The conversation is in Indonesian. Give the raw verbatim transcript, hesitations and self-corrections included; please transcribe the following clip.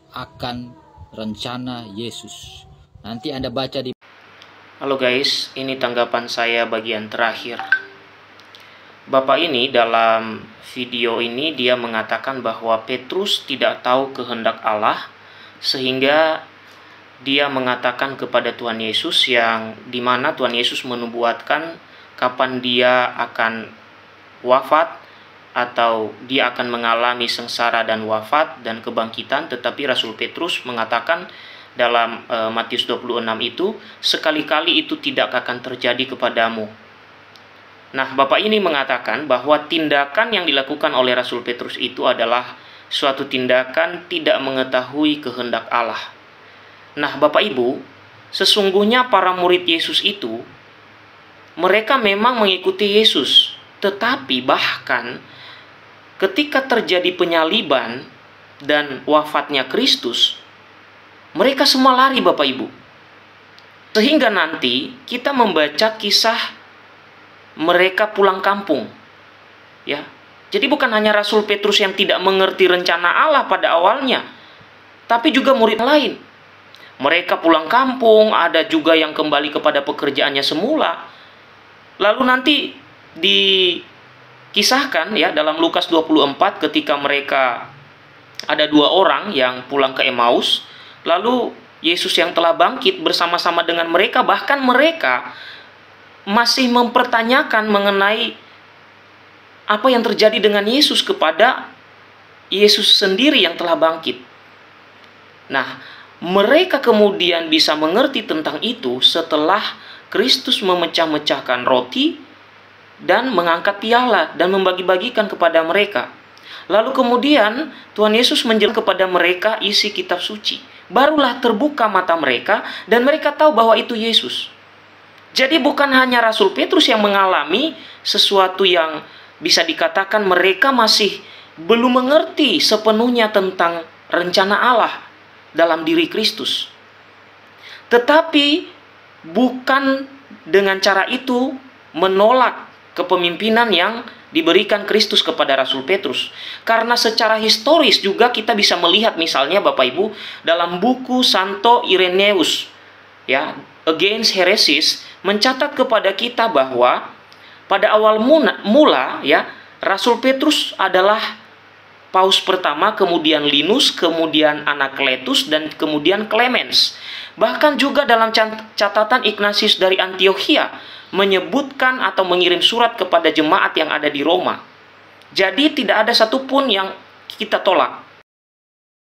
akan rencana Yesus. Nanti Anda baca di... Halo guys, ini tanggapan saya bagian terakhir. Bapak ini dalam video ini dia mengatakan bahwa Petrus tidak tahu kehendak Allah, sehingga dia mengatakan kepada Tuhan Yesus, yang dimana Tuhan Yesus menubuatkan kapan dia akan wafat atau dia akan mengalami sengsara dan wafat dan kebangkitan. Tetapi Rasul Petrus mengatakan dalam e, Matius dua puluh enam itu, sekali-kali itu tidak akan terjadi kepadamu. Nah, Bapak ini mengatakan bahwa tindakan yang dilakukan oleh Rasul Petrus itu adalah suatu tindakan tidak mengetahui kehendak Allah. Nah, Bapak Ibu, sesungguhnya para murid Yesus itu, mereka memang mengikuti Yesus. Tetapi bahkan ketika terjadi penyaliban dan wafatnya Kristus, mereka semua lari, Bapak Ibu. Sehingga nanti kita membaca kisah mereka pulang kampung. Ya. Jadi bukan hanya Rasul Petrus yang tidak mengerti rencana Allah pada awalnya, tapi juga murid lain. Mereka pulang kampung, ada juga yang kembali kepada pekerjaannya semula. Lalu nanti dikisahkan ya dalam Lukas dua puluh empat, ketika mereka ada dua orang yang pulang ke Emmaus, lalu Yesus yang telah bangkit bersama-sama dengan mereka, bahkan mereka masih mempertanyakan mengenai apa yang terjadi dengan Yesus kepada Yesus sendiri yang telah bangkit. Nah, mereka kemudian bisa mengerti tentang itu setelah Kristus memecah-mecahkan roti dan mengangkat piala dan membagi-bagikan kepada mereka. Lalu kemudian Tuhan Yesus menjelaskan kepada mereka isi kitab suci. Barulah terbuka mata mereka dan mereka tahu bahwa itu Yesus. Jadi bukan hanya Rasul Petrus yang mengalami sesuatu yang bisa dikatakan mereka masih belum mengerti sepenuhnya tentang rencana Allah dalam diri Kristus. Tetapi bukan dengan cara itu menolak kepemimpinan yang diberikan Kristus kepada Rasul Petrus. Karena secara historis juga kita bisa melihat, misalnya Bapak Ibu, dalam buku Santo Irenaeus ya, Against Heresies, mencatat kepada kita bahwa pada awal mula, mula ya, Rasul Petrus adalah paus pertama, kemudian Linus, kemudian Anakletus, dan kemudian Clemens. Bahkan juga dalam catatan Ignatius dari Antiokhia menyebutkan atau mengirim surat kepada jemaat yang ada di Roma. Jadi tidak ada satupun yang kita tolak.